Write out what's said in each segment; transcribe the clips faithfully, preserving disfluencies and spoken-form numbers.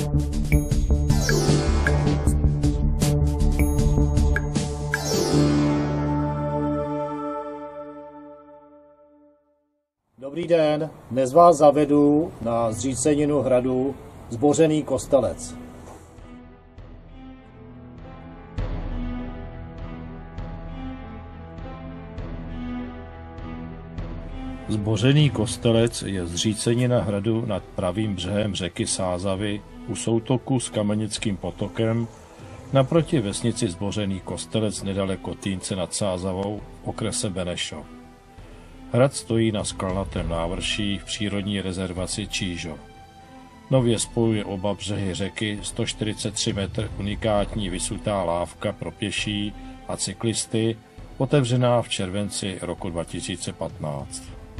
Dobrý den, dnes vás zavedu na zříceninu hradu Zbořený Kostelec. Zbořený Kostelec je zřícenina hradu nad pravým břehem řeky Sázavy u soutoku s Kamenickým potokem naproti vesnici Zbořený Kostelec nedaleko Týnce nad Sázavou v okrese Benešov. Hrad stojí na skalnatém návrší v přírodní rezervaci Čížo. Nově spojuje oba břehy řeky sto čtyřicet tři metrů unikátní vysutá lávka pro pěší a cyklisty, otevřená v červenci roku dva tisíce patnáct.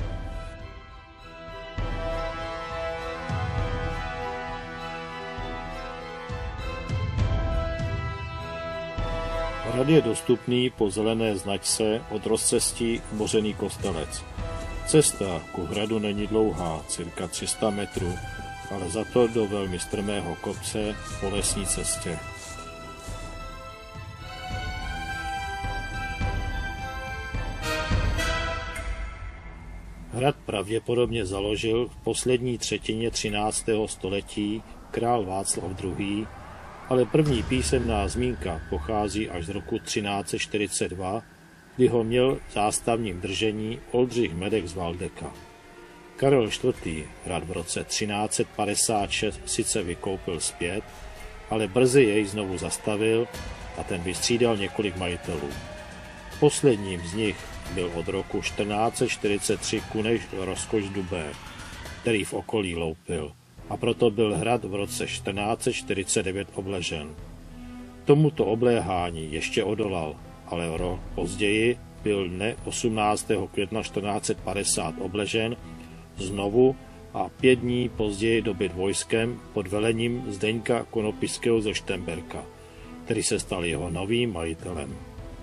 Hrad je dostupný po zelené značce od rozcestí Zbořený Kostelec. Cesta ku hradu není dlouhá, cirka tři sta metrů, ale za to do velmi strmého kopce po lesní cestě. Hrad pravděpodobně založil v poslední třetině třináctého století král Václav druhý., ale první písemná zmínka pochází až z roku třináct set čtyřicet dva, kdy ho měl v zástavním držení Oldřich Medek z Valdeka. Karel čtvrtý. hrad v roce třináct set padesát šest sice vykoupil zpět, ale brzy jej znovu zastavil a ten vystřídal několik majitelů. Posledním z nich byl od roku čtrnáct set čtyřicet tři Kuneš Rozkoš Dubé, který v okolí loupil, a proto byl hrad v roce čtrnáct set čtyřicet devět obležen. Tomuto obléhání ještě odolal, ale o rok později byl dne osmnáctého května čtrnáct set padesát obležen znovu a pět dní později dobyt vojskem pod velením Zdeňka Konopiského ze Štemberka, který se stal jeho novým majitelem.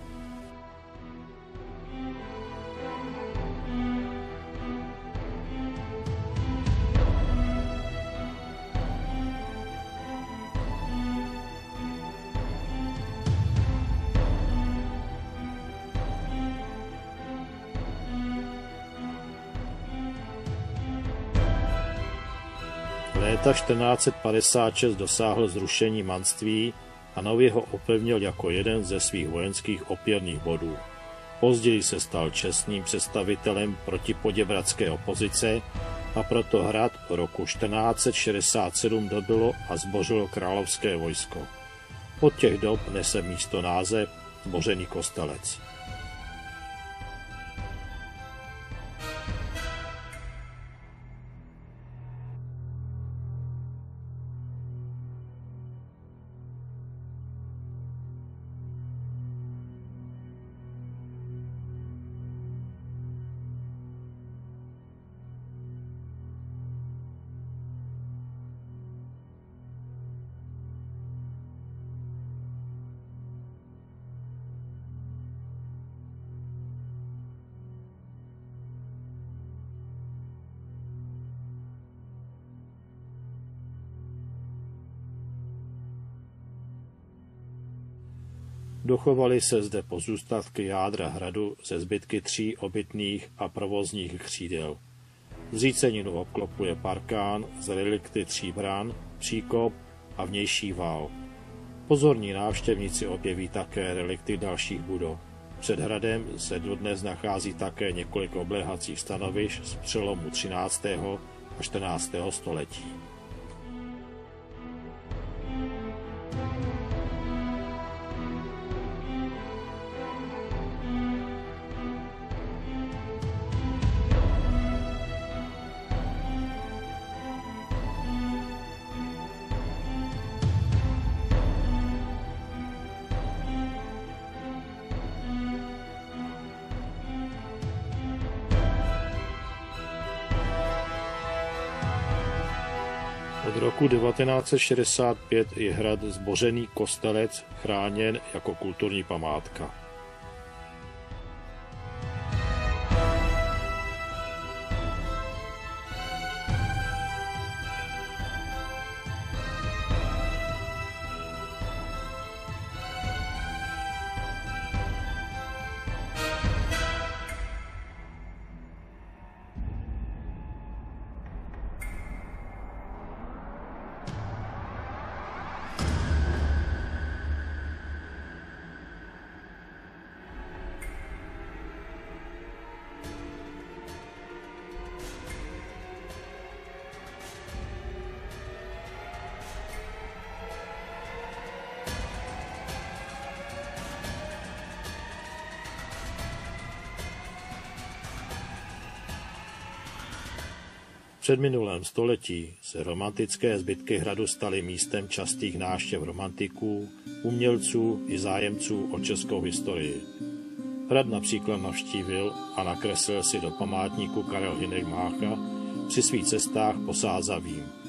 Léta čtrnáct set padesát šest dosáhl zrušení manství a nově ho opevnil jako jeden ze svých vojenských opěrných bodů. Později se stal čestným představitelem protipoděbradské opozice a proto hrad po roku čtrnáct set šedesát sedm dobylo a zbořilo královské vojsko. Od těch dob nese místo název Zbořený Kostelec. Dochovaly se zde pozůstatky jádra hradu ze zbytky tří obytných a provozních křídel. Zříceninu obklopuje parkán z relikty tří bran, příkop a vnější vál. Pozorní návštěvníci objeví také relikty dalších budov. Před hradem se dodnes nachází také několik obléhacích stanovišť z přelomu třináctého a čtrnáctého století. Od roku devatenáct set šedesát pět je hrad Zbořený Kostelec chráněn jako kulturní památka. předminulém století se romantické zbytky hradu staly místem častých návštěv romantiků, umělců i zájemců o českou historii. Hrad například navštívil a nakreslil si do památníku Karel Hynek Mácha při svých cestách po Sázavím.